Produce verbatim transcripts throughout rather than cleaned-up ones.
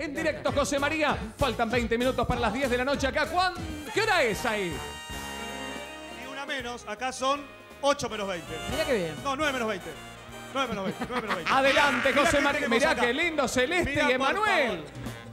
en directo, José María. Faltan veinte minutos para las diez de la noche acá. ¿Cuán... ¿Qué hora es ahí? Y una menos, acá son ocho menos veinte. Mirá qué bien. No, nueve menos veinte. nueve menos veinte, nueve menos veinte. Adelante, Mirá José qué María. tenemos Mirá acá. qué lindo, Celeste Mirá, y por Emanuel.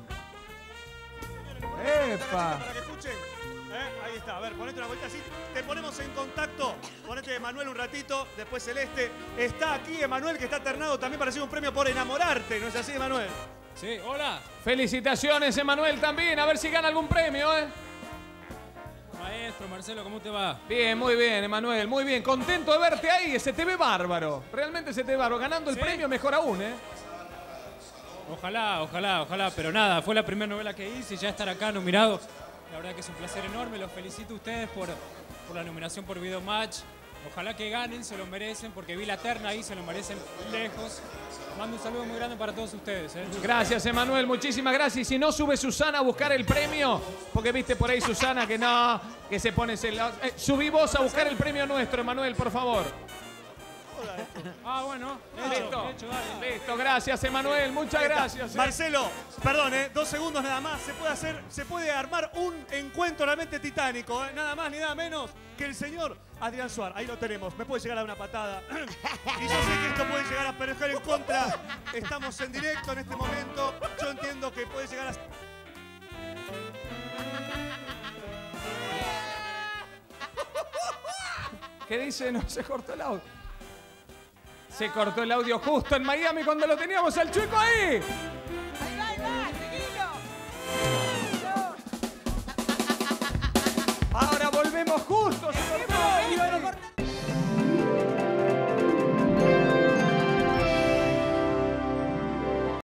Epa. Para que escuchen. ¿Eh? Ahí está, a ver, ponete una vuelta así. Te ponemos en contacto. Ponete Emanuel un ratito, después Celeste. Está aquí Emanuel, que está ternado también para recibir un premio por enamorarte. ¿No es así, Emanuel? Sí, hola. Felicitaciones, Emanuel, también. A ver si gana algún premio, ¿eh? Maestro, Marcelo, ¿cómo te va? Bien, muy bien, Emanuel, muy bien. Contento de verte ahí, se te ve bárbaro. Realmente se te ve bárbaro. Ganando el ¿Sí? premio, mejor aún, ¿eh? Ojalá, ojalá, ojalá. Pero nada, fue la primera novela que hice y ya estar acá nominado. La verdad que es un placer enorme. Los felicito a ustedes por, por la nominación por Video Match. Ojalá que ganen, se lo merecen, porque vi la terna ahí, se lo merecen lejos. Mando un saludo muy grande para todos ustedes. ¿eh? Gracias, Emanuel, muchísimas gracias. Y si no sube Susana a buscar el premio, porque viste por ahí Susana que no, que se pone celosa. Eh, subí vos a buscar el premio nuestro, Emanuel, por favor. Ah, bueno. Listo, Hecho, dale. listo, gracias, Emanuel, muchas gracias. eh. Marcelo, perdón, eh, dos segundos nada más. Se puede hacer, se puede armar un encuentro realmente titánico, eh, nada más ni nada menos que el señor Adrián Suar. Ahí lo tenemos. Me puede llegar a dar una patada. Y yo sé que esto puede llegar a perjudicar en contra. Estamos en directo en este momento. Yo entiendo que puede llegar a... ¿Qué dice? No, se cortó el audio. Se cortó el audio justo en Miami cuando lo teníamos al chico ahí. Ahí va, ahí va, seguilo. Ahora volvemos justo, señor.